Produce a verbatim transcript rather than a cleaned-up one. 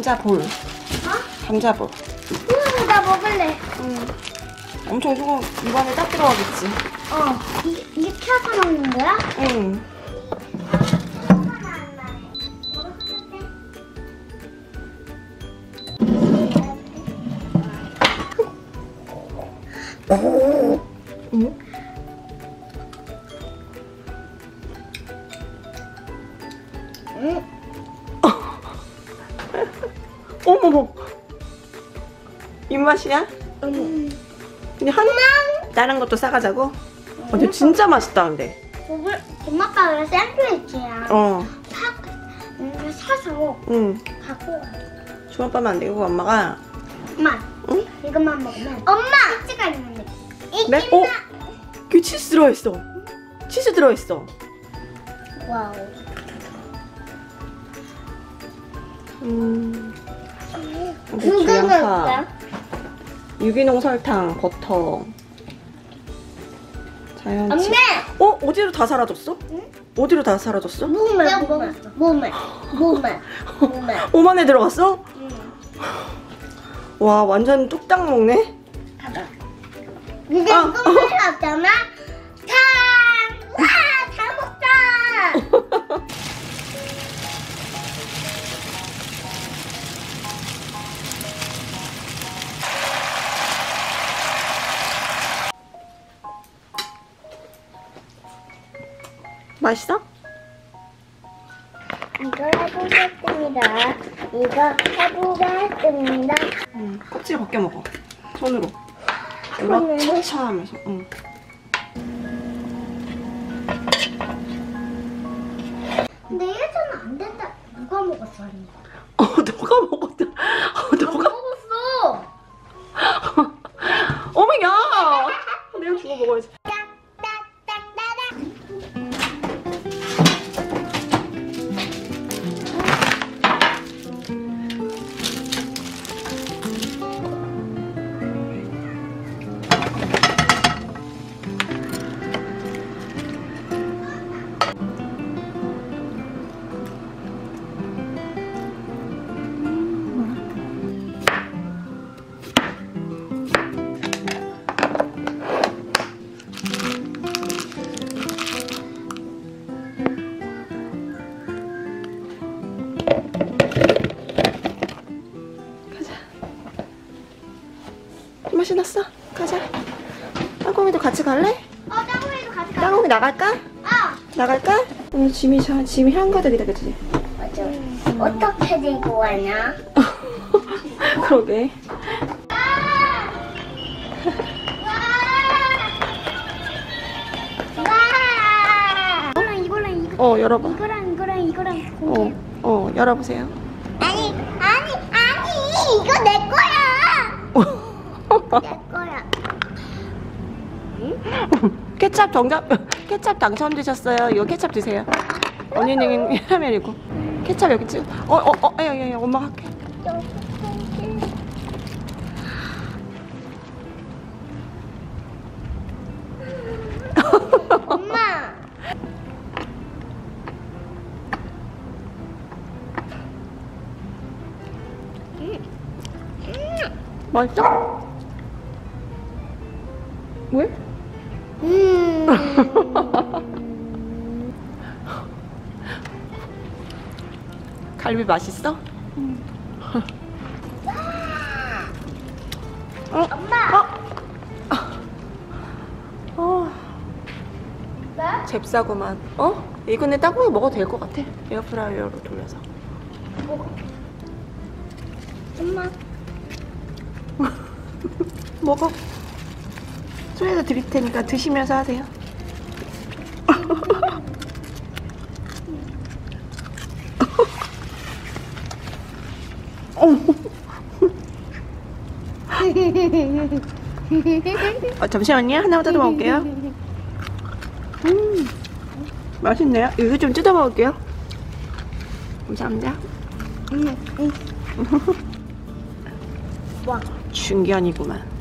감자볼. 어? 감자볼. 응, 나 먹을래. 응. 엄청 조금 입안에 딱 들어가겠지. 어. 이게, 이게 펴서 먹는 거야? 응. 응? 응. 어머머. 입맛이야? 응. 근데 한 다른 것도 싸가자고? 어, 근데 진짜 맛있다 근데. 엄마가 샌드위치야. 어. 사, 음, 사서 응. 갖고 와. 주먹밥 안 되고 엄마가. 엄마, 응? 이것만 먹으면 엄마! 치즈가 있는데 네? 어? 그 치즈 들어있어. 치즈 들어있어. 와우. 음. 이거 양파, 유기농 설탕, 버터. 자연치. 엄마! 어? 어디로 다 사라졌어? 응? 어디로 다 사라졌어? 몸에, 몸에, 몸에, 몸에, 몸에. 몸 안에 들어갔어? 응. 와, 완전 뚝딱 먹네. 가자. 이제 아. 이거 흘렀잖아? 탕! 와! 다 먹자! 맛있어? 이거 해보겠습니다. 이거 해보겠습니다. 응, 껍질 벗겨 먹어. 손으로. 손으로? 차차 하면서. 응. 근데 예전에 안 된다. 누가 먹었어? 아니? 어, 너가 먹었다. 어, 너가. 먹었어. 어머, 야! 내가 주워 먹어야지. 맛이 났어? 가자. 땅콩이도 같이 갈래? 어, 땅콩이도 같이 가. 땅콩이 나갈까? 아, 나갈까? 오늘 짐이 자, 짐이 한가득이다, 그치? 맞아. 어떻게 들고 와냐? 그러게. 와! 이거랑 이거랑 이거. 어, 열어봐. 이거랑 이거랑 이거랑 공개. 어, 어, 열어보세요. 아니, 아니, 아니, 이거 내 거야. 내 거야. 케찹 정답, 케찹 당첨되셨어요. 이거 케찹 드세요. 언니는 라면이고. 케찹 여기 찍어. 어, 어, 어, 야, 야, 야, 엄마가 할게. 엄마. 맛있어? 왜? 음. 갈비 맛있어? 응. 어? 엄마. 어? 어, 네? 잽싸구만. 어? 이거는 땅콩이 먹어도 될 것 같아. 에어프라이어로 돌려서. 먹어. 엄마. 먹어. 손에다 드릴 테니까 드시면서 하세요. 어, 잠시만요. 하나만 뜯어 먹을게요. 음, 맛있네요. 이거 좀 뜯어 먹을게요. 감사합니다. 응, 응. 와. 중견이구만.